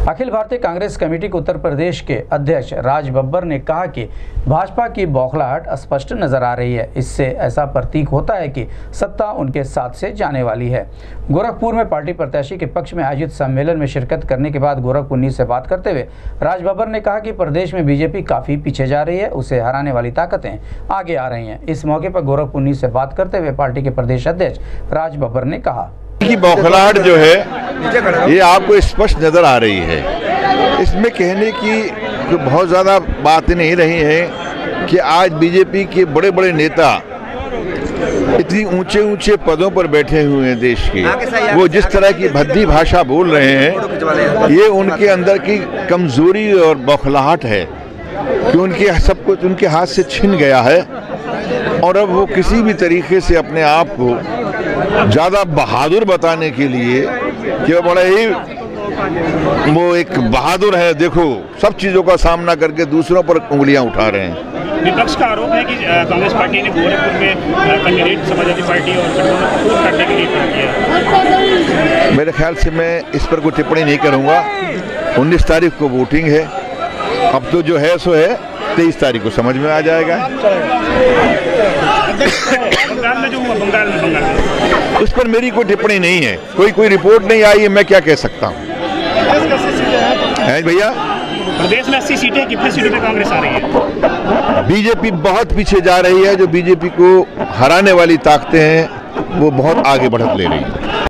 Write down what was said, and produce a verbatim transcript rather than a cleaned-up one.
Akhil Bharatiya Congress committee के उत्तर प्रदेश के अध्यक्ष राज बब्बर ने कहा कि भाजपा की बौखलाहट स्पष्ट नजर आ रही है। इससे ऐसा प्रतीक होता है कि सत्ता उनके साथ से जाने वाली है। गोरखपुर में पार्टी प्रत्याशी के पक्ष में आयोजित सम्मेलन में शिरकत करने के बाद गोरखपुर न्यूज से बात करते हुए राज बब्बर ने कहा कि प्रदेश में बीजेपी काफी पीछे जा रही है, उसे हराने वाली ताकतें आगे आ रही हैं। इस मौके पर गोरखपुर न्यूज से बात करते हुए पार्टी के प्रदेश अध्यक्ष राज बब्बर ने कहा की बौखलाहट जो है ये आपको स्पष्ट नजर आ रही है। इसमें कहने की बहुत ज़्यादा बातें नहीं रही है कि आज बीजेपी के बड़े बड़े नेता इतनी ऊंचे ऊंचे पदों पर बैठे हुए हैं देश के, वो जिस तरह की भद्दी भाषा बोल रहे हैं, ये उनके अंदर की कमजोरी और बौखलाहट है कि उनके सब कुछ उनके हाथ से छिन गया है और अब वो किसी भी तरीके से अपने आप को ज़्यादा बहादुर बताने के लिए कि वो बड़े ही वो एक बहादुर है, देखो सब चीज़ों का सामना करके दूसरों पर उंगलियां उठा रहे हैं। विपक्ष का आरोप है कि कांग्रेस पार्टी ने गोरखपुर में कैंडिडेट समाजवादी पार्टी और गठबंधन करने के लिए किया। मेरे ख्याल से मैं इस पर कोई टिप्पणी नहीं करूंगा। उन्नीस तारीख को वोटिंग है, अब तो जो है सो है, तेईस तारीख को समझ में आ जाएगा। बंगाल में जो हुआ बंगाल में बंगाल में उस पर मेरी कोई टिप्पणी नहीं है, कोई कोई रिपोर्ट नहीं आई है, मैं क्या कह सकता हूँ भैया। प्रदेश में अस्सी सीटें, कितनी सीटों पे कांग्रेस आ रही है? बीजेपी बहुत पीछे जा रही है, जो बीजेपी को हराने वाली ताकतें हैं वो बहुत आगे बढ़त ले रही है।